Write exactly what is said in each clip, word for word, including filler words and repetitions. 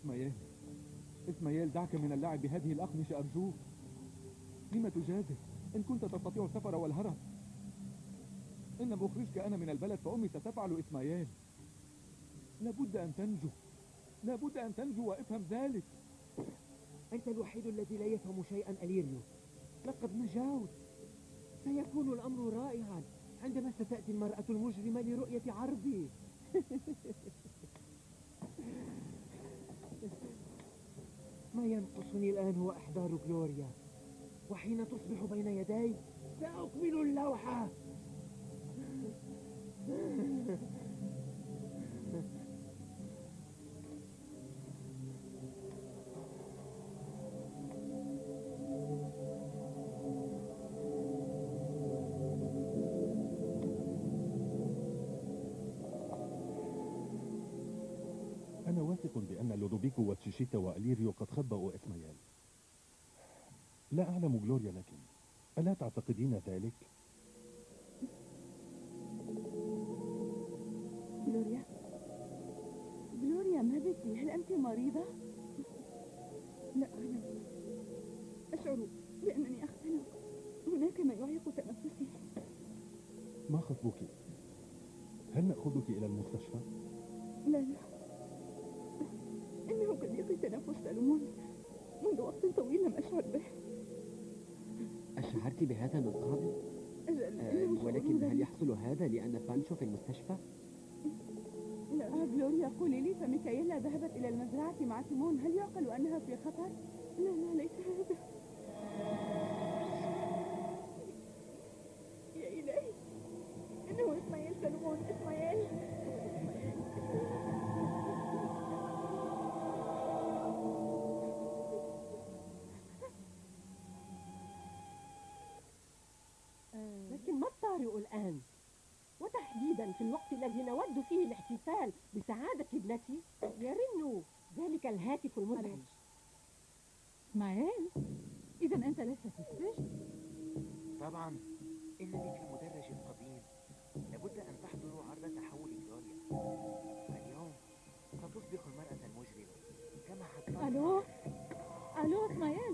إسماعيل، إسماعيل، دعك من اللعب بهذه الأقمشة أرجوك. لم تجازف إن كنت تستطيع السفر والهرب؟ إن مخرجك أنا من البلد فأمي ستفعل. إسماعيل، لابد أن تنجو، لابد أن تنجو وافهم ذلك. أنت الوحيد الذي لا يفهم شيئا أليريو. لقد نجوت. سيكون الأمر رائعا عندما ستأتي المرأة المجرمة لرؤية عرضي. ما ينقصني الآن هو إحضار غلوريا، وحين تصبح بين يدي سأكمل اللوحة. أنا واثق بأن لودوفيكو وتشيشيتا وأليريو قد خبأوا إسماعيل. لا أعلم غلوريا، لكن ألا تعتقدين ذلك؟ غلوريا، غلوريا، ما بك؟ هل أنت مريضة؟ لا أعلم، أشعر بأنني أختنق. هناك ما يعيق تنفسي. ما خطبك؟ هل نأخذك إلى المستشفى؟ لا لا، إنه كضيق تنفس سلمون منذ وقت طويل لم أشعر به. أشعرت بهذا من قبل؟ أجل، أه ولكن هل يحصل هذا لأن بانشو في المستشفى؟ لا. آه غلوريا، قولي لي، فميكايلا ذهبت إلى المزرعة مع سيمون، هل يعقل أنها في خطر؟ لا لا، ليس هذا. يا إلهي، إنه إسماعيل سلمون. إسماعيل، لكن ما الطارئ الآن؟ وتحديدا في الوقت الذي نود فيه الاحتفال بسعادة ابنتي يرن ذلك الهاتف المزعج. إسماعيل، إذا أنت لست في السجن؟ طبعا، إنني في المدرج القديم. لابد أن تحضروا عرض تحول غلوريا. اليوم ستصبح المرأة المجرمة كما حدثت. ألو ألو إسماعيل،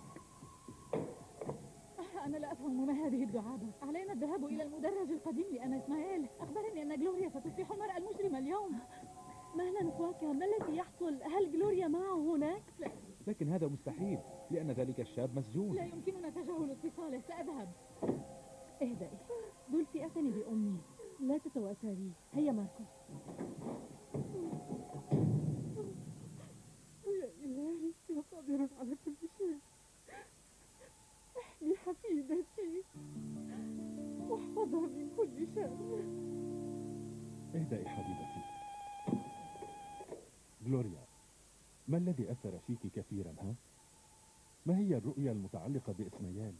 أنا لا أفهم ما هذه الدعابة. علينا الذهاب إلى المدرج القديم لأن إسماعيل أخبرني أن غلوريا ستصبح المرأة المجرمة اليوم. مهلا إخواكا، ما الذي يحصل؟ هل غلوريا معه هناك؟ لا. لكن هذا مستحيل لأن ذلك الشاب مسجون. لا يمكننا تجاهل اتصاله، سأذهب. اهدئي، دولتي أعتني بأمي، لا تتوتري. هيا ماركوس. يا إلهي، يا قادر على كل شيء، احمي حفيدتي واحفظها من كل شر. اهدئي حبيبتي. غلوريا، ما الذي أثر فيك كثيرا؟ ها؟ ما هي الرؤية المتعلقة بإسماعيل؟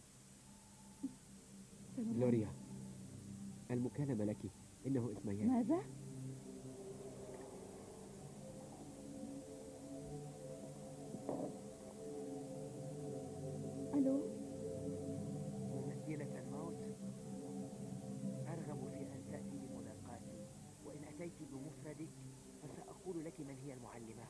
غلوريا، المكالمة لك. إنه إسماعيل. ماذا؟ ألو. ممثلة الموت، أرغب في أن تأتي بملاقاتي، وإن أتيت بمفردك فسأقول لك من هي المعلمة.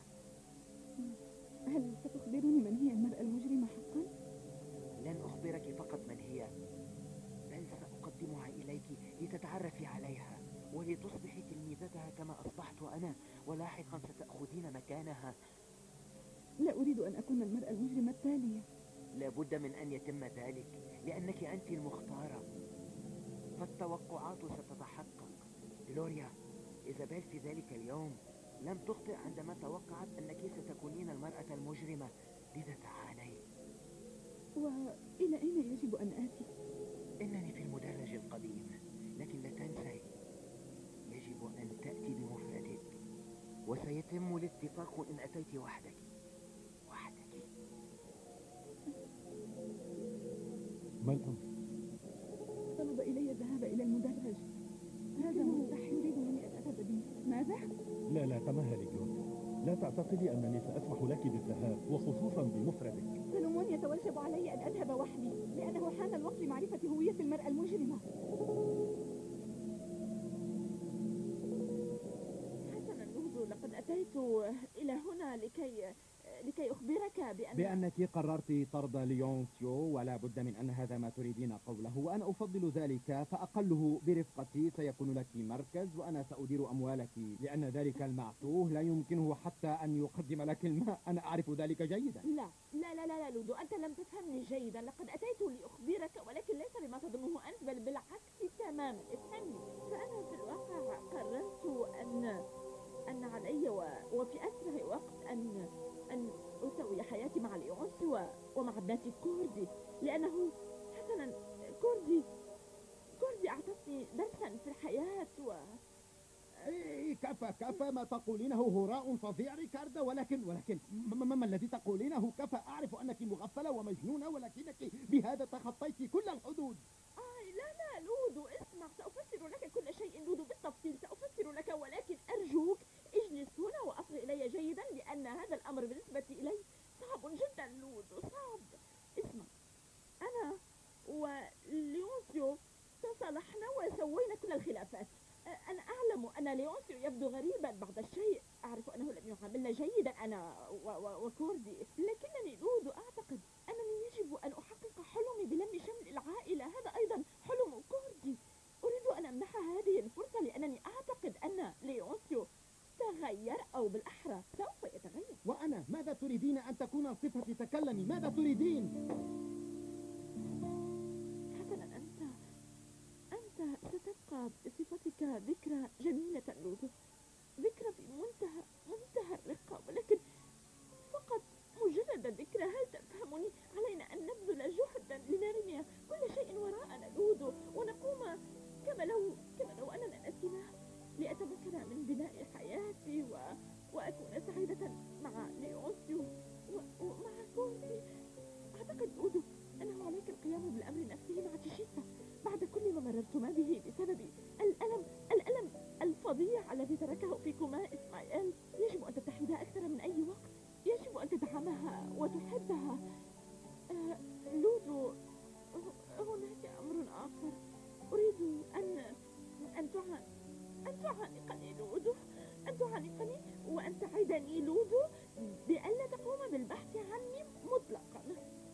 هل ستخبرني من هي المرأة المجرمة حقا؟ لن أخبرك فقط من هي، بل سأقدمها إليك لتتعرفي عليها ولتصبحي تلميذتها كما أصبحت أنا، ولاحقا ستأخذين مكانها. لا أريد أن أكون المرأة المجرمة التالية. لابد من أن يتم ذلك لأنك أنت المختارة، فالتوقعات ستتحقق. غلوريا، إيزابيل في ذلك اليوم لم تخطئ عندما توقعت أنك ستكونين المرأة المجرمة، لذا تعالي. وإلى أين يجب أن آتي؟ إنني في المدرج القديم، لكن لا تنسي يجب أن تأتي بمفردك، وسيتم الاتفاق إن أتيت وحدك. وحدك. ما الأمر؟ طلب إلي الذهاب إلى المدرج. هذا مستحيل، يريدني أن أذهب به. ماذا؟ لا لا، تمهلي غلوريا، لا تعتقدي أنني سأسمح لك بالذهاب، وخصوصا بمفردك. سلمون يتوجب علي أن أذهب وحدي لأنه حان الوقت لمعرفة هوية المرأة المجرمة. حسنا لوزو، لقد أتيت إلى هنا لكي لكي أخبرك بأن بأنك قررت طرد ليونسيو، ولا بد من أن هذا ما تريدين قوله، وأنا أفضل ذلك، فأقله برفقتي سيكون لك مركز، وأنا سأدير أموالك، لأن ذلك المعتوه لا يمكنه حتى أن يقدم لك الماء. أنا أعرف ذلك جيدا. لا لا لا لا لا لودو، أنت لم تفهمني جيدا. لقد أتيت لأخبرك، ولكن ليس بما تظنه أنت، بل بالعكس تماما. افهمني، فأنا في الواقع قررت أن أن علي و... وفي أسرع وقت أن أن أسوي حياتي مع ليونسي و... ومع ابنتي كوردي، لأنه حسنا كوردي كوردي أعطتني درسا في الحياة و إيه، كفى كفى ما تقولينه هراء فظيع ريكاردا، ولكن ولكن ما, ما, ما الذي تقولينه كفى. أعرف أنك مغفلة ومجنونة، ولكنك بهذا تخطيت كل الحدود. آه لا لا لودو، اسمع، سأفسر لك كل شيء لودو بالتفصيل، سأفسر لك، ولكن أرجوك اجلس هنا وأصغ إلي جيدا، لأن هذا الأمر بالنسبة إلي صعب جدا لودو، صعب. اسمع، أنا وليونسيو تصالحنا وسوينا كل الخلافات. أنا أعلم أن ليونسيو يبدو غريبا بعض الشيء، أعرف أنه لم يعاملنا جيدا أنا و و وكوردي، لكنني لودو أعتقد أنني يجب أن أحقق حلمي بلم شمل العائلة. هذا أيضا حلم كوردي. أريد أن أمنحها هذه الفرصة، لأنني أعتقد أن ليونسيو تغير، أو بالأحرى سوف يتغير. وأنا ماذا تريدين أن تكون الصفة؟ تكلمي، ماذا تريدين؟ حسنا، أنت أنت ستبقى بصفتك ذكرى جميلة لودو، ذكرى في منتهى منتهى الرقة، ولكن فقط مجرد ذكرى. هل تفهمني؟ علينا أن نبذل جهدا لنرمي كل شيء وراءنا لودو، ونقوم كما لو كما لو أننا نسيناه، لأتمكن من بناء حياتي و... وأكون سعيدة مع ليونسيو و... ومع كوردي. أعتقد لودو أنه عليك القيام بالأمر نفسه مع تشيتا، بعد كل ما مررتما به بسبب الألم الألم الفظيع الذي تركه فيكما إسماعيل. يجب أن تتحدا أكثر من أي وقت، يجب أن تدعمها وتحبها. آه لودو، هناك أمر آخر أريد أن أن تعانق أن تعانقني لودو، أن تعانقني وأن تعدني لودو بألا تقوم بالبحث عني مطلقا.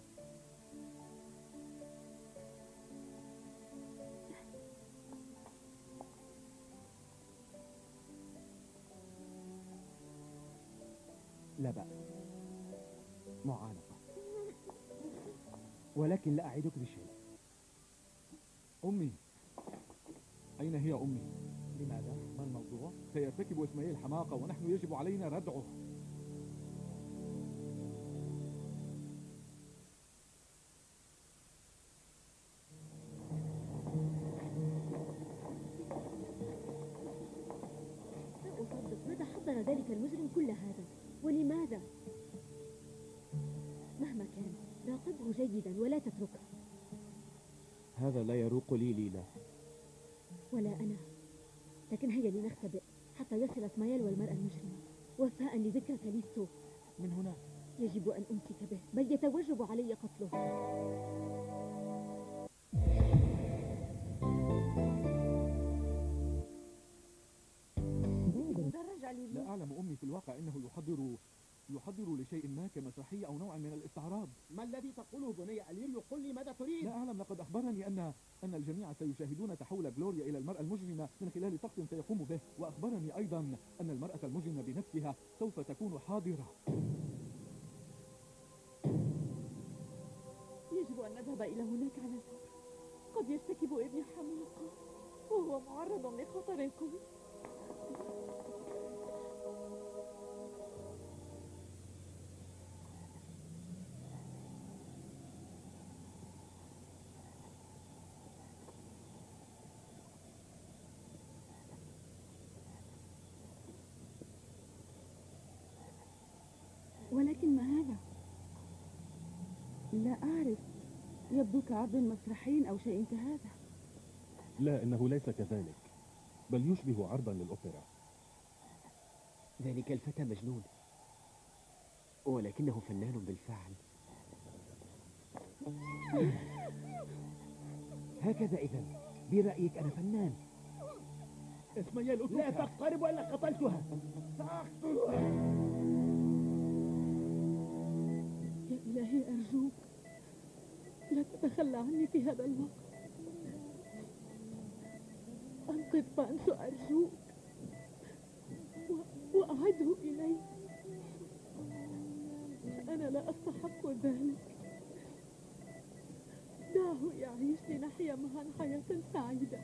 لا بأس، معانقة، ولكن لا أعدك بشيء. أمي، أين هي أمي؟ لماذا؟ ما الموضوع؟ سيرتكب إسماعيل حماقة، ونحن يجب علينا ردعه. لا أصدق، ماذا حضر ذلك المجرم كل هذا؟ ولماذا؟ مهما كان، راقبه جيدا ولا تتركه. هذا لا يروق لي ليلى. ولا أنا، لكن هيا لنختبئ حتى يصل اسماعيل والمرأة المجرمة، وفاء لذكرى كاليستو. من هنا يجب أن أمسك به، بل يتوجب علي قتله. لا أعلم أمي، في الواقع إنه يحضر يحضر لشيء ما كمسرحية أو نوع من الاستعراض. ما الذي تقوله بني أليريو؟ قل لي ماذا تريد. لا أعلم، لقد أخبرني أن أن الجميع سيشاهدون تحول غلوريا إلى المرأة المجرمة من خلال طقس سيقوم به، وأخبرني أيضا أن المرأة المجرمة بنفسها سوف تكون حاضرة. يجب أن نذهب إلى هناك على الفور، قد يرتكب ابني حماقة وهو معرض لخطر قوي. ولكن ما هذا؟ لا أعرف، يبدو كعرض مسرحي أو شيء كهذا. لا، إنه ليس كذلك، بل يشبه عرضا للأوبرا. ذلك الفتى مجنون، ولكنه فنان بالفعل. هكذا إذا برأيك أنا فنان. إسماعيل، لا تقترب وإلا قتلتها، سأقتلها. تخلى عني في هذا الوقت. أنقذ بانسو أرجوك و- وأعده إلي. أنا لا أستحق ذلك. دعه يعيش لنحيا معا حياة سعيدة.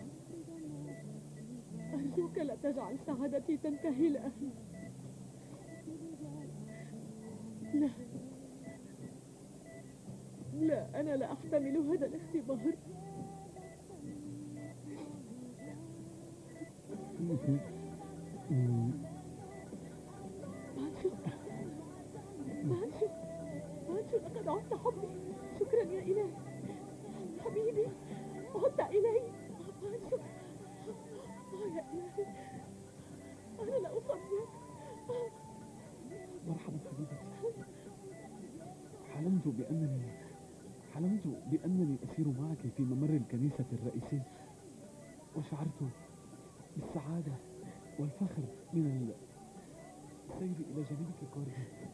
أرجوك لا تجعل سعادتي تنتهي الآن. لا لا أنا لا أحتمل هذا الاختبار. بانشو بانشو بانشو لقد عدت حبي. شكرا يا إلهي. حبيبي عدت إلي. بانشو آه يا إلهي أنا لا أصدق. مرحبا حبيبتي. حلمت بأنني حلمت بأنني أسير معك في ممر الكنيسة الرئيسي، وشعرت بالسعادة والفخر من السير إلى جانبك كوردي.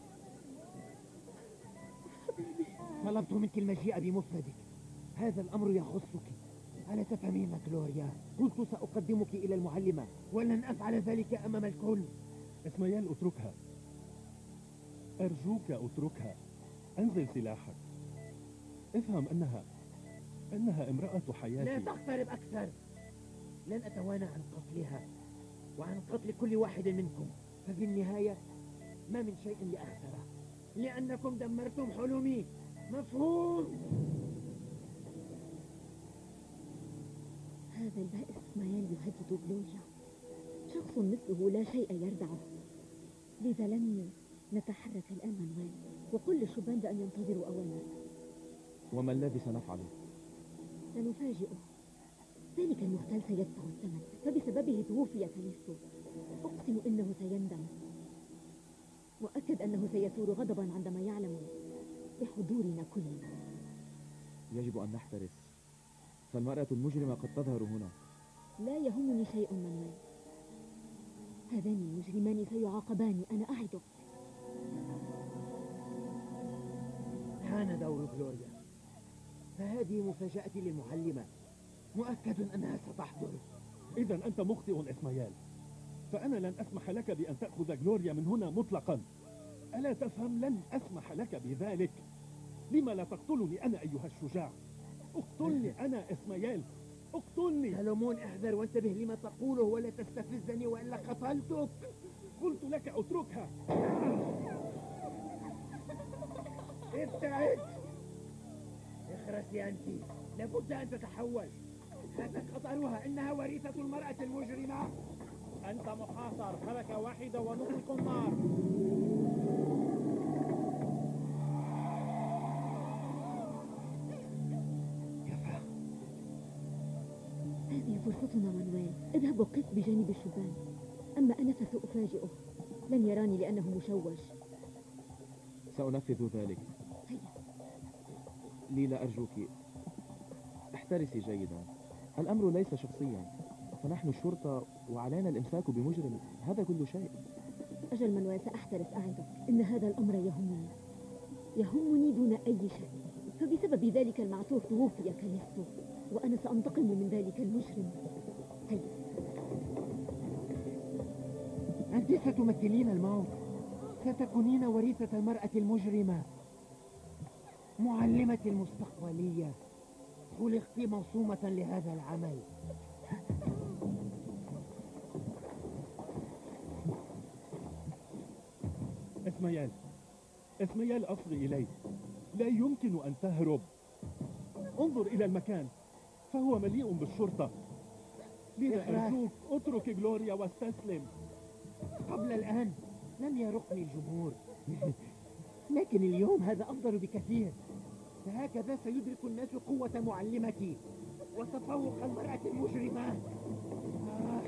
طلبت منك المجيء بمفردك. هذا الأمر يخصك. ألا تفهمين كلوريا؟ قلت سأقدمك إلى المعلمة ولن أفعل ذلك أمام الكل. إسماعيل اتركها، أرجوك اتركها. أنزل سلاحك. افهم أنها أنها امرأة حياتي. لا تقترب أكثر. لن أتوانى عن قتلها وعن قتل كل واحد منكم، ففي النهاية ما من شيء لأخسره، لأنكم دمرتم حلمي. مفهوم؟ هذا البائس إسماعيل يهدد جلوريا. شخص مثله لا شيء يردعه. لذا لن نتحرك الآن مانويل، وقل للشبان بأن ينتظروا أوامرك. وما الذي سنفعله؟ سنفاجئه. ذلك المختال سيدفع الثمن، فبسببه توفي كاليستو. أقسم إنه سيندم، وأكد أنه سيثور غضبا عندما يعلم بحضورنا كلنا. يجب أن نحترس، فالمرأة المجرمة قد تظهر هنا. لا يهمني شيء مانويل. هذان المجرمان سيعاقبان، أنا أعدك. حان دور جلوريا، فهذه مفاجأتي للمعلمة. مؤكد أنها ستحضر. إذا أنت مخطئ إسماعيل، فأنا لن أسمح لك بأن تأخذ جلوريا من هنا مطلقا. ألا تفهم؟ لن أسمح لك بذلك. لما لا تقتلني أنا أيها الشجاع؟ اقتلني أنا إسماعيل، اقتلني. سلومون احذر وانتبه لما تقوله ولا تستفزني وإلا قتلتك. قلت لك اتركها. ابتعد. اخرسي أنت، لابد أن تتحول. هذا خطرها، إنها وريثة المرأة المجرمة. أنت محاصر، حركة واحدة ونطلق النار. كفى. هذه فرصتنا مانويل. اذهب وقف بجانب الشبان، أما أنا فسأفاجئه. لن يراني لأنه مشوش. سأنفذ ذلك. هيا. ليلى أرجوك احترسي جيدا. الأمر ليس شخصيا، فنحن الشرطة وعلينا الإمساك بمجرم. هذا كل شيء. أجل مانويل سأحترس، أعدك. إن هذا الأمر يهمني يهمني دون أي شيء، فبسبب ذلك المعتوه توفي كاليستو، وأنا سأنتقم من ذلك المجرم. هيا. أنت ستمثلين الموت، ستكونين وريثة المرأة المجرمة، معلمة المستقبلية. خلقت موسومة لهذا العمل. إسماعيل، إسماعيل أصغي إلي. لا يمكن أن تهرب. انظر إلى المكان، فهو مليء بالشرطة. لذا أرجوك اترك جلوريا واستسلم. قبل الآن لم يرقني الجمهور، لكن اليوم هذا أفضل بكثير. فهكذا سيدرك الناس قوة معلمتي وتفوق المرأة المجرمة. آه.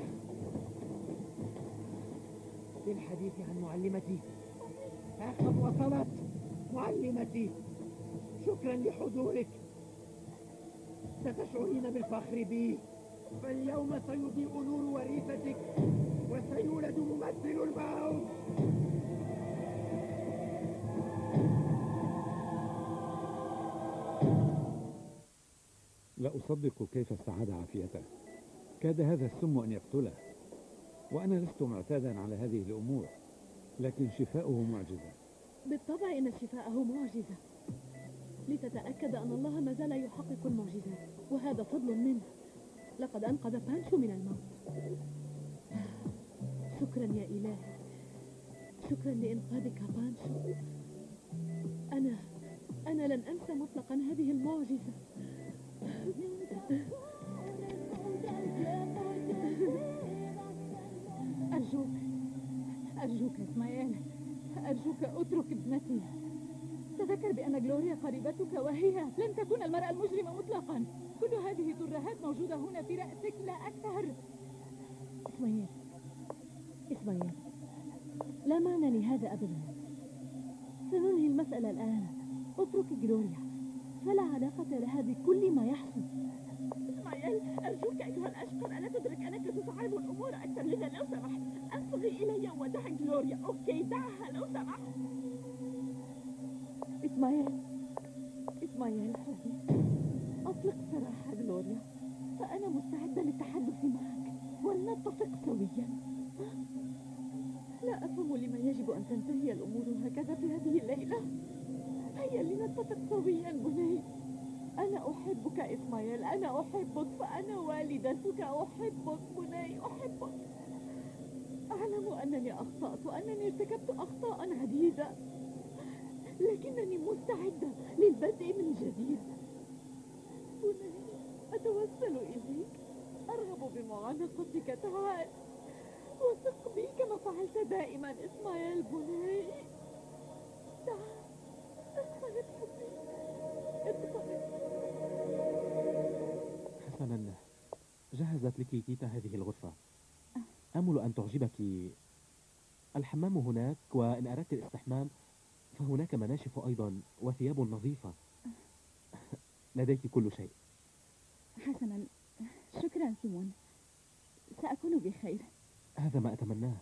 للحديث عن معلمتي، ها قد وصلت معلمتي. شكرا لحضورك. ستشعرين بالفخر بي، فاليوم سيضيء نور وريثتك وسيولد ممثل الموت. لا أصدق كيف استعاد عافيته. كاد هذا السم أن يقتله، وأنا لست معتادا على هذه الأمور، لكن شفاؤه معجزة. بالطبع إن شفاءه معجزة، لتتأكد أن الله ما زال يحقق المعجزات، وهذا فضل منه. لقد أنقذ بانشو من الموت. شكرا يا إلهي، شكرا لإنقاذك بانشو. أنا أنا لن أنسى مطلقا هذه المعجزة. أرجوك أرجوك إسماعيل، أرجوك اترك ابنتي. تذكر بأن جلوريا قريبتك، وهي لن تكون المرأة المجرمة مطلقا. كل هذه الترهات موجودة هنا في رأسك لا أكثر. إسماعيل إسماعيل، لا معنى لهذا أبدا. سننهي المسألة الآن. اترك جلوريا، فلا علاقة لها بكل ما يحصل. إسماعيل أرجوك أيها الأشقر، ألا تدرك أنك تصعب الأمور أكثر؟ لذا لو سمحت أصغي إلي ودع جلوريا. أوكي، دعها لو سمحت. إسماعيل إسماعيل حبي، أطلق سراح جلوريا، فأنا مستعدة للتحدث معك ولنتفق سويا. لا أفهم لما يجب أن تنتهي الأمور هكذا في هذه الليلة. هيا لنتفق سويا بني. أنا أحبك إسماعيل، أنا أحبك، فأنا والدتك. أحبك بني، أحبك. أعلم أنني أخطأت وأنني ارتكبت أخطاء عديدة، لكنني مستعدة للبدء من جديد. بني، أتوسل إليك، أرغب بمعانقتك. تعال وثق بي كما فعلت دائما إسماعيل بني. تعال، انطلق حبي، انطلق. حسنا، جهزت لك تيتا هذه الغرفة. آمل أن تعجبك. الحمام هناك، وإن أردت الاستحمام فهناك مناشف أيضا وثياب نظيفة. لديك كل شيء. حسنا، شكرا سيمون، سأكون بخير. هذا ما أتمناه.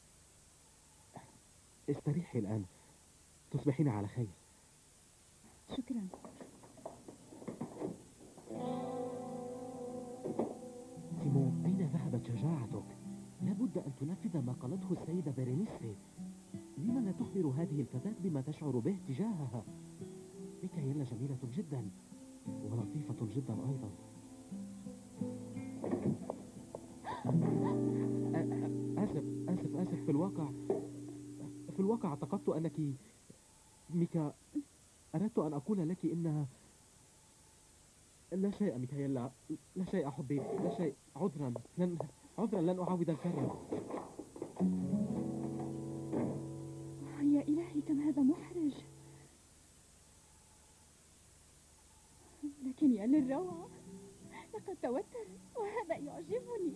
استريحي الآن، تصبحين على خير. شكرا. سيمون، أين ذهبت شجاعتك؟ لابد أن تنفذ ما قالته السيدة بيرينيسي. لما لا تخبر هذه الفتاة بما تشعر به تجاهها؟ ميكايلا جميلة جدا ولطيفة جدا أيضا. آسف آسف آسف في الواقع في الواقع اعتقدت أنك ميكا. أردت أن أقول لك إنها لا شيء. ميكايلا، لا شيء حبي، لا شيء. عذرا لن عذرا لن أعاود الكرر. يا إلهي، كم هذا محرج. لكن يا للروعة، لقد توتر وهذا يعجبني.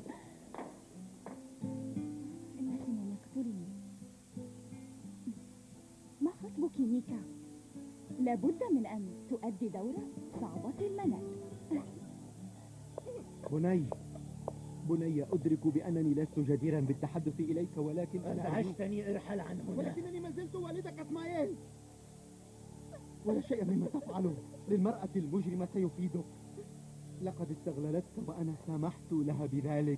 إن سيمون يقتلني. ما خطبك ميكا؟ لابد من أن تؤدي دورة صعبة المنال. بني بني، أدرك بأنني لست جديرا بالتحدث إليك، ولكن أنا أزعجتني. ارحل عن هنا. ولكنني ما زلت والدك إسماعيل. ولا شيء مما تفعله للمرأة المجرمة سيفيدك. لقد استغللتك وأنا سمحت لها بذلك.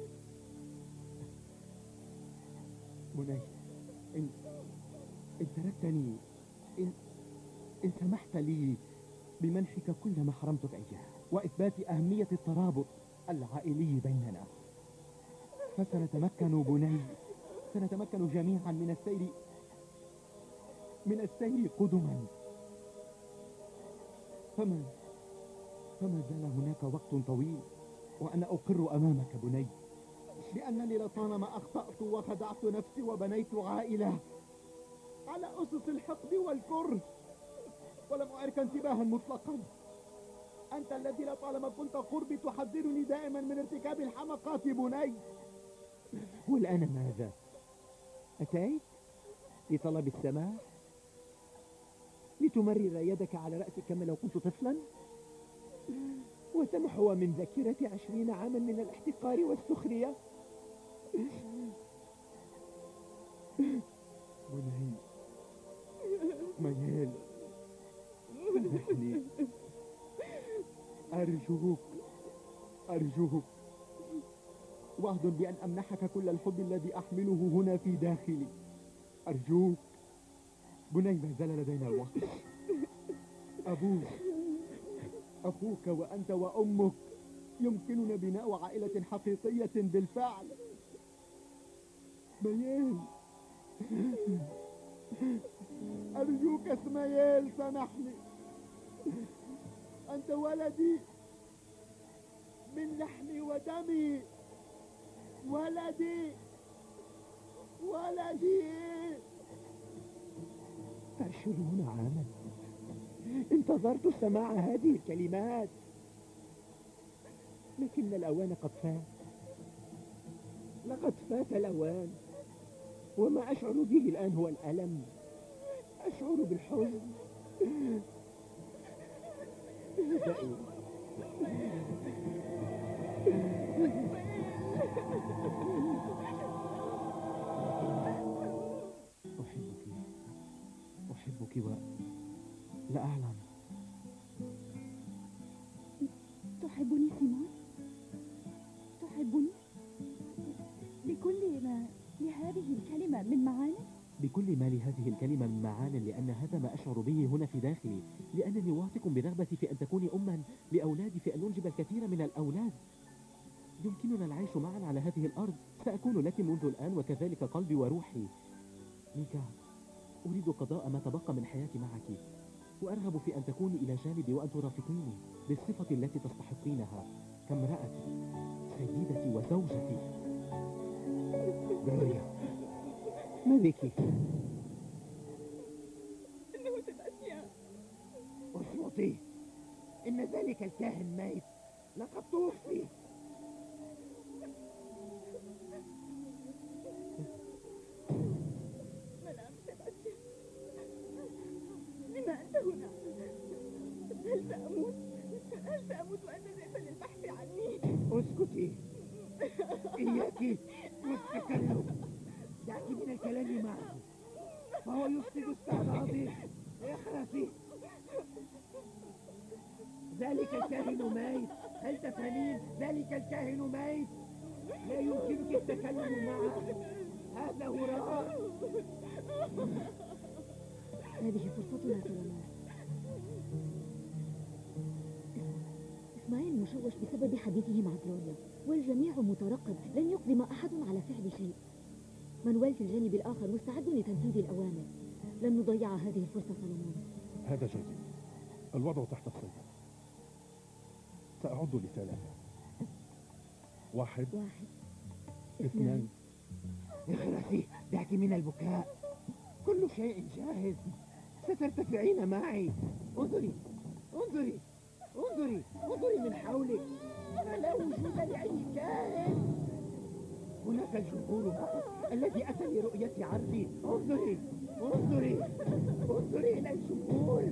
بني، إن إن تركتني، إن إن سمحت لي بمنحك كل ما حرمتك إياه وإثبات أهمية الترابط العائلي بيننا، فسنتمكن بني سنتمكن جميعا من السير من السير قدما. فما فما زال هناك وقت طويل وأنا أقر أمامك بني بأنني لطالما أخطأت وخدعت نفسي وبنيت عائلة على أسس الحقد والكره، ولم أعرك انتباها مطلقا. أنت الذي لطالما كنت قربي تحذرني دائما من ارتكاب الحمقات بني. والآن ماذا؟ أتيت لطلب السماح، لتمرر يدك على رأسك كما لو كنت طفلا، وتمحو من ذاكرتي عشرين عاما من الاحتقار والسخرية. بني ميال، سامحني، أرجوك أرجوك أرجوك وعد بأن أمنحك كل الحب الذي أحمله هنا في داخلي. أرجوك. بني ما زال لدينا الوقت. أبوك أخوك وأنت وأمك يمكننا بناء عائلة حقيقية بالفعل. اسماعيل أرجوك اسماعيل سامحني. أنت ولدي من لحمي ودمي. ولدي ولدي. عشرون عاما انتظرت سماع هذه الكلمات، لكن الأوان قد فات. لقد فات الأوان، وما أشعر به الآن هو الألم. أشعر بالحزن. اهدئي. أحبك أحبك ولا أعلم. تحبني سيمون؟ تحبني بكل ما لهذه الكلمة من معاني؟ بكل ما لهذه الكلمة من معان، لأن هذا ما أشعر به هنا في داخلي، لأنني واثق برغبتي في أن تكوني أما لأولادي، في أن ننجب الكثير من الأولاد. يمكننا العيش معا على هذه الأرض. سأكون لك منذ الآن، وكذلك قلبي وروحي. ميكا، أريد قضاء ما تبقى من حياتي معك، وأرغب في أن تكوني إلى جانبي وأن ترافقيني بالصفة التي تستحقينها كامرأتي سيدتي وزوجتي. جلوريا، ما بك؟ إنه سيباستيان. اصمتي، إن ذلك الكاهن ميت، لقد توفي. مدام سيباستيان، لما أنت هنا؟ هل سأموت؟ هل سأموت وأنت جئت للبحث عني؟ اسكتي. إياك والتكلم. دعك من الكلام معه، فهو يفسد استعراضي. اخرسي. ذلك الكاهن ميت. هل تفهمين؟ ذلك الكاهن ميت. لا يمكنك التكلم معه. هذا هراء. هذه فرصتنا سليمان. إسماعيل مشوش بسبب حديثه مع جلوريا، والجميع مترقب. لن يقدم أحد على فعل شيء. مانويل في الجانب الآخر مستعد لتنفيذ الأوامر. لن نضيع هذه الفرصة سليمان. هذا جيد. الوضع تحت السيطرة. سأعد لثلاثة. واحد واحد اثنان. اخرسي. دعك من البكاء. كل شيء جاهز. سترتفعين معي. انظري انظري انظري انظري من حولك. فلا وجود لأي كائن. هناك الجمهور معه الذي أتى لرؤية عرضي. انظري انظري انظري إلى الجمهور.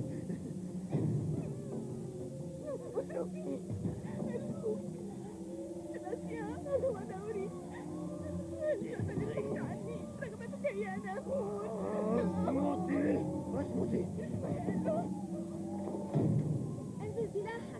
اتركني. سيباستيان، هذا ما أنا أريد. هل جئت للبحث عني؟ رغبتك هي أن أكون. اصمتي اصمتي. أنزل سلاحك.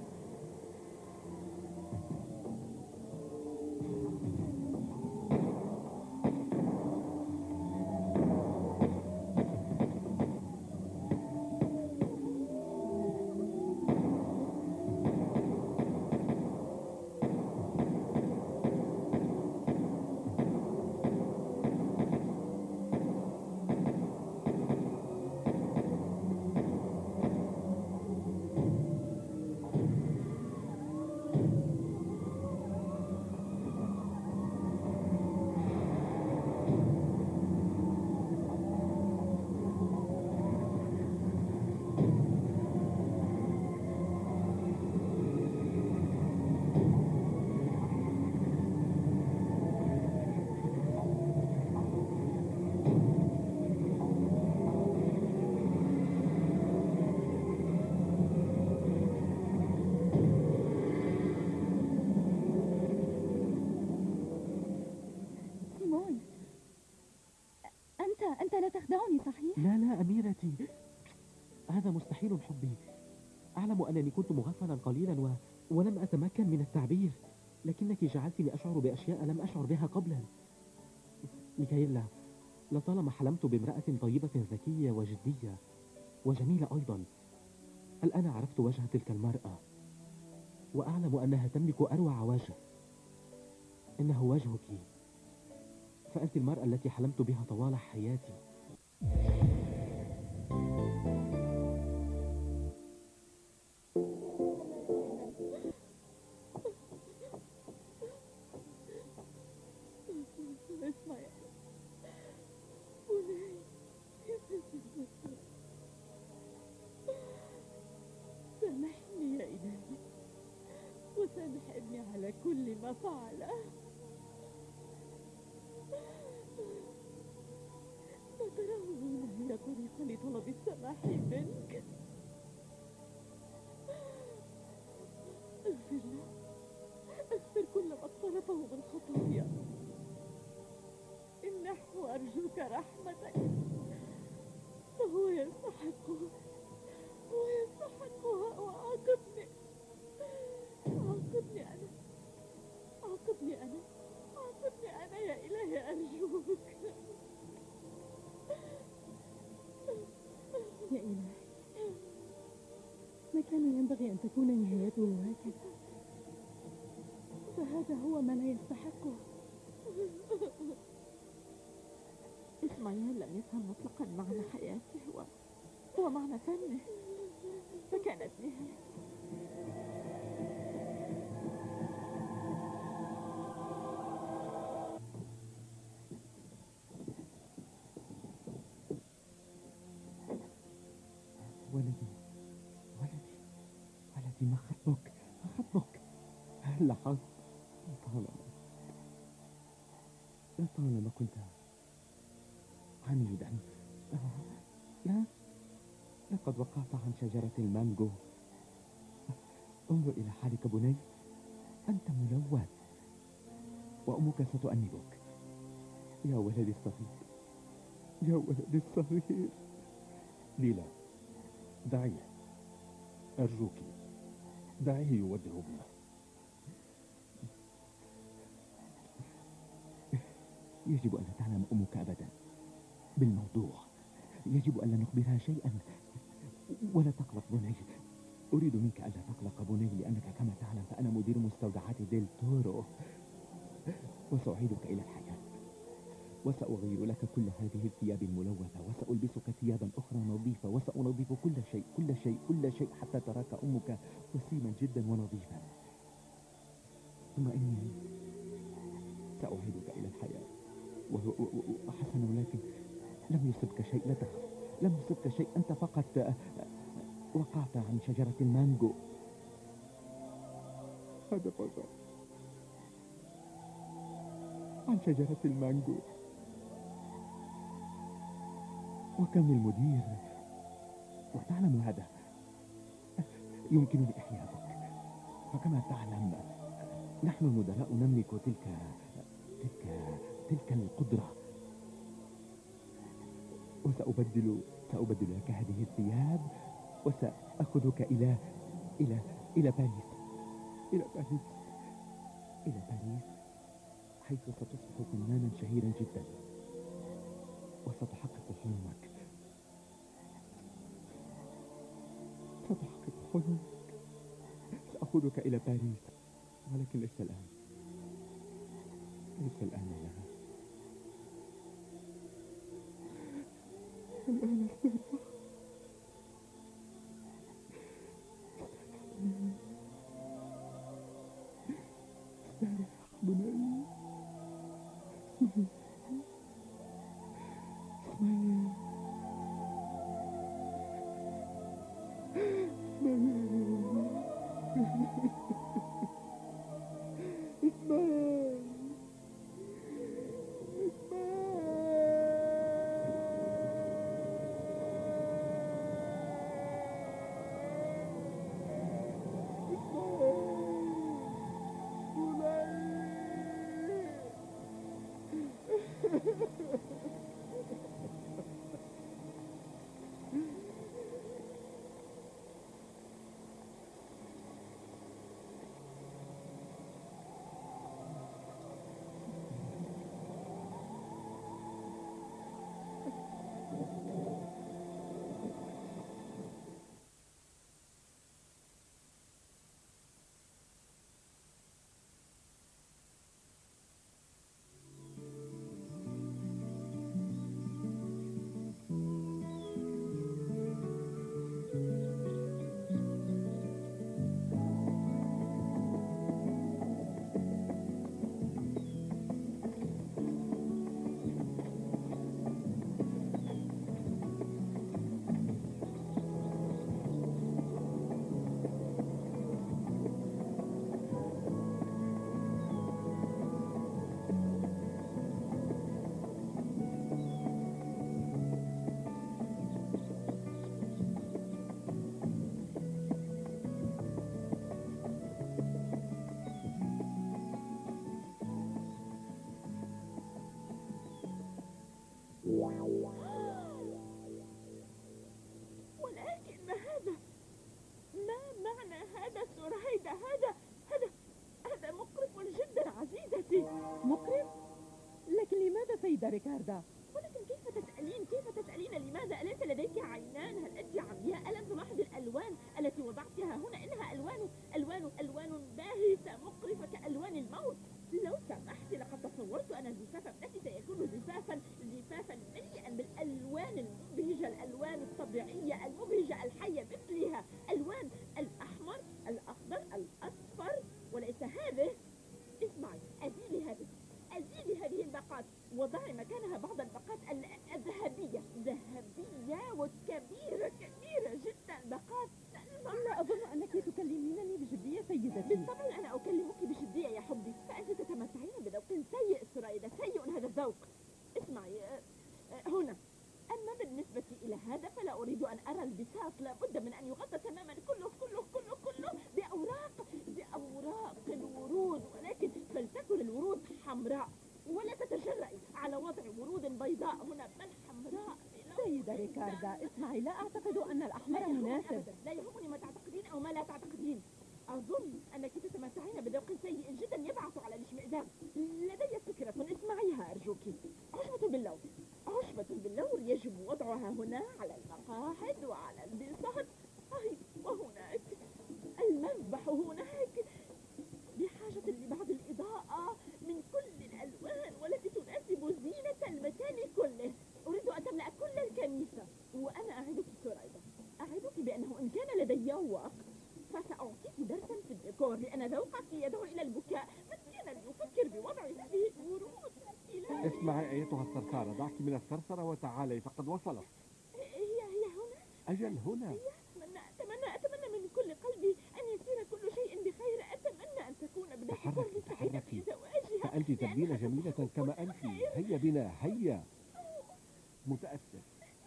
أنت لا تخدعني صحيح؟ لا لا أميرتي، هذا مستحيل حبي. أعلم أنني كنت مغفلا قليلا و... ولم أتمكن من التعبير، لكنك جعلتني أشعر بأشياء لم أشعر بها قبلا. ميكايلا، لطالما حلمت بامرأة طيبة ذكية وجدية وجميلة أيضا. الآن عرفت وجه تلك المرأة، وأعلم أنها تملك أروع وجه. إنه وجهك، فأنت المرأة التي حلمت بها طوال حياتي. إسماعيل، سامحني يا إلهي، وسامح ابني على كل ما فعله. ما تراه هنا هي طريقة لطلب السماح منك. اغفر له، اغفر كل ما اقترفه من خطايا. امنحه أرجوك رحمتك، فهو يستحقها، هو يستحقها. وعاقبني، عاقبني أنا، عاقبني أنا، عاقبني أنا يا إلهي أرجوك. يا إلهي، ما كان ينبغي أن تكون نهايته هكذا، فهذا هو ما لا يستحقه. إسماعيل لم يفهم مطلقا معنى حياته و... ومعنى فنه، فكانت نهاية. ولدي ولدي ولدي، ما خطبك؟ ما خطبك؟ هل لاحظت؟ طالما طالما كنت عنيدا. لا، لقد وقعت عن شجرة المانجو. انظر إلى حالك بني، أنت ملون، وأمك ستؤنبك. يا ولدي الصغير، يا ولدي الصغير. ليلا، دعيه، أرجوك دعيه يودع ابنه. يجب أن لا تعلم أمك أبدا بالموضوع. يجب أن لا نخبرها شيئا، ولا تقلق بني. أريد منك ألا تقلق بني، لأنك كما تعلم فأنا مدير مستودعات ديل تورو، وسأعيدك إلى الحياة، وسأغير لك كل هذه الثياب الملوثة، وسألبسك ثيابا أخرى نظيفة، وسأنظف كل شيء كل شيء كل شيء حتى تراك أمك وسيما جدا ونظيفا. ثم إني سأعيدك إلى الحياة. وحسنا، لكن لم يصبك شيء، لا تخف، لم يصبك شيء. أنت فقط وقعت عن شجرة المانجو، هذا فقط، عن شجرة المانجو. وكم المدير وتعلم هذا، يمكنني إحيائك. فكما تعلم نحن المدراء نملك تلك تلك تلك القدرة. وسأبدل سأبدل لك هذه الثياب، وسأخذك إلى إلى إلى باريس إلى باريس إلى باريس حيث ستصبح فنانا شهيرا جدا، وستحقق حلمك. ستحقق حلمك. سأخذك إلى باريس، ولكن ليس الآن، ليس الآن يا الآن استريح. استريح بني. اسمعي، سيدة ريكاردا. ولكن كيف تسألين كيف تسألين لماذا؟ أليس لديك عينان؟ هل أنت عمياء؟ ألم تلاحظ الألوان التي وضعتها هنا؟ إنها ألوان ألوان ألوان باهتة مقرفة كألوان الموت. لو سمحت، لقد تصورت أن زفاف ابنتي سيكون زفافا زفافا مليئا بالألوان المبهجة، الألوان الطبيعية المبهجة الحية مثلها، ألوان الأحمر الأخضر الأصفر، وليس هذه. اسمعي، أزيلي هذه أزيلي هذه الباقات، وضعي مكانها بعض الباقات الذهبية ذهبية وكبيرة كبيرة جدا. باقات لا أظن أنك تكلمينني بجدية سيدتي. بالطبع أنا أكلمك بجدية يا حبي، فأنت تتمتعين بذوق سيء سريدة، سيء هذا الذوق. اسمعي هنا، أما بالنسبة إلى هذا فلا أريد أن أرى البساط، لابد من أن يغطى تماما كله كله كله كله بأوراق بأوراق الورود، ولكن فلتكن الورود حمراء، ولا تتجرئي على وضع ورود بيضاء هنا بل حمراء. سيدة ريكاردا اسمعي، لا أعتقد أن الأحمر مناسب. لا يهمني ما تعتقدين أو ما لا تعتقدين. أظن أنك تتمتعين بذوق سيء جدا يبعث على الاشمئزاز. لدي فكرة، اسمعيها أرجوك. عشبة باللون عشبة باللون يجب وضعها هنا على المقاعد وعلى البساط، وهناك المذبح هناك، بحاجة لبعض الإضاءة من كل الألوان والتي تناسب زينة المكان كله. أريد أن تملأ كل الكنيسة، وأنا أعدك سريدة، أعدك بأنه إن كان لدي وقت فسأعطيك درسا في الديكور، لأن ذوقك يدعو إلى البكاء. من كان يفكر بوضع هذه الورود؟ اسمعي أيتها الثرثارة، دعك من الثرثرة وتعالي، فقد وصلت. هي هي هنا؟ أجل هنا. أتمنى أتمنى أتمنى من كل قلبي أن يسير كل شيء بخير. أتمنى أن تكون ابنتي تحركي سعيدة في زواجها، فأنت تبدين جميلة كما أنت. هيا بنا هيا. متأسف.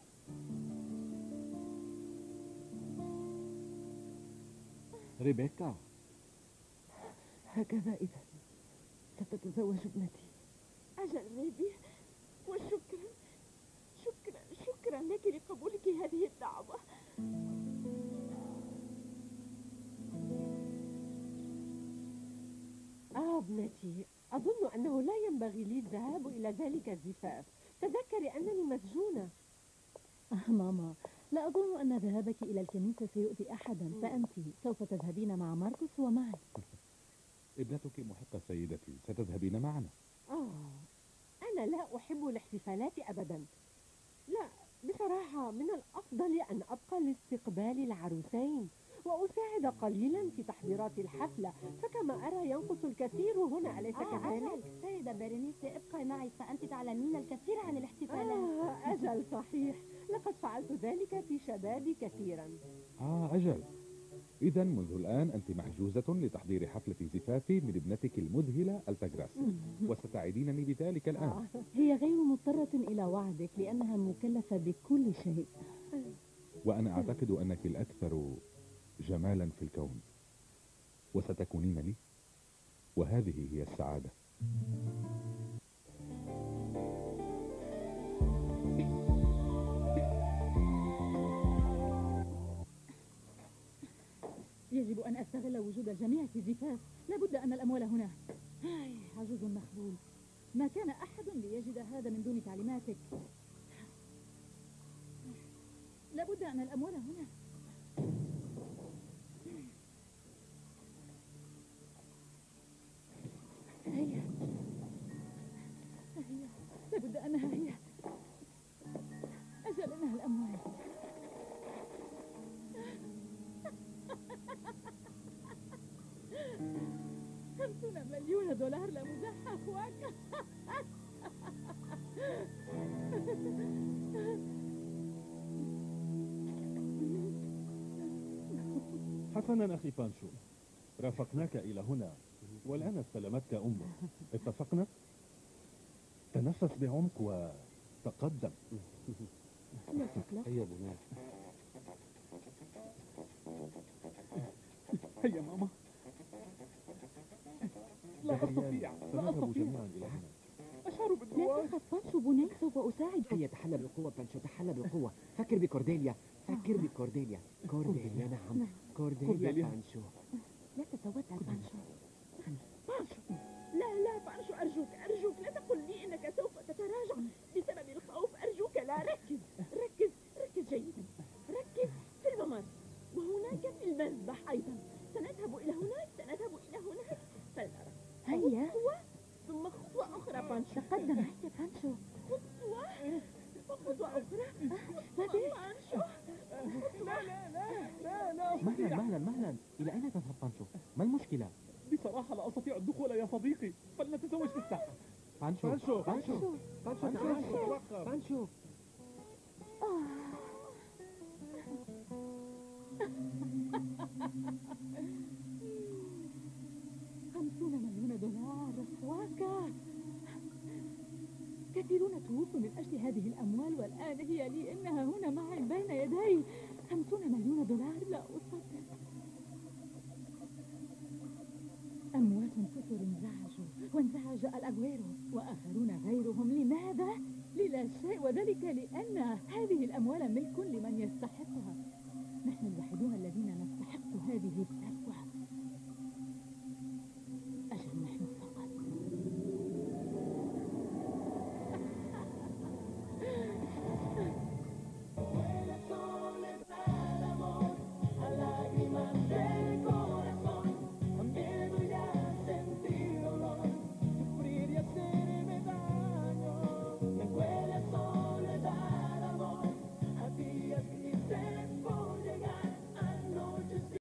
ريبيكا، هكذا إذا ستتزوج ابنتي. أجل ريبي، وشكرا شكرا شكرا لك لقبولك هذه الدعوة. آه ابنتي، أظن أنه لا ينبغي لي الذهاب إلى ذلك الزفاف. تذكري أنني مسجونة. آه ماما، لا أظن أن ذهابك إلى الكنيسة سيؤذي أحدا، فأنت سوف تذهبين مع ماركوس ومعي. ابنتك محقة سيدتي، ستذهبين معنا. آه أنا لا أحب الاحتفالات أبدا. لا بصراحة، من الأفضل أن أبقى لاستقبال العروسين وأساعد قليلا في تحضيرات الحفلة، فكما أرى ينقص الكثير هنا، أليس آه كذلك؟ سيدة بيرينيسي، ابقي معي، فأنت تعلمين الكثير عن الاحتفالات. آه أجل صحيح، لقد فعلت ذلك في شبابي كثيرا. آه أجل، إذا منذ الآن أنت محجوزة لتحضير حفلة زفافي من ابنتك المذهلة التجراس، وستعيدينني بذلك الآن. هي غير مضطرة إلى وعدك لأنها مكلفة بكل شيء. وأنا أعتقد أنك الأكثر جمالا في الكون، وستكونين لي، وهذه هي السعادة. يجب أن أستغل وجود الجميع في الزفاف، لابد أن الأموال هنا. هاي عجوز مخبول، ما كان أحد ليجد هذا من دون تعليماتك. لابد أن الأموال هنا. هي هي لابد أنها هي. أجل أنها الأموال. خمسون مليون دولار، لا مزاح أخواك. حسنا أخي فانشو، رافقناك إلى هنا والآن استلمتك أمك. اتفقنا؟ تنفس بعمق وتقدم. هيا بنا. هيا ماما. لا أستطيع لا سنذهب أستطيع جميعا إلى هنا. أشعر لا بالدوار. تخف فانشو، بني سوف أساعدك. هيا تحلى بالقوة بانشو، تحلى بالقوة. فكر بكورديليا، فكر بكورديليا. كورديليا نعم، كورديليا فانشو. لا تتوتر فانشو. فانشو، لا لا فانشو، أرجوك أرجوك لا تقل لي إنك سوف تتراجع. الآن إلى أين تذهب بانشو؟ ما المشكلة؟ بصراحة لا أستطيع الدخول يا صديقي، فلنتزوج في الساحة. بانشو بانشو بانشو بانشو بانشو بانشو خمسون مليون دولار واكا. كثيرون توفوا من أجل هذه الأموال والآن هي لي، إنها هنا معي بين يدي. خمسون مليون دولار، لا أصدق. أموات كثر انزعجوا، وانزعج الأغويرو وآخرون غيرهم. لماذا؟ للا شيء، وذلك لأن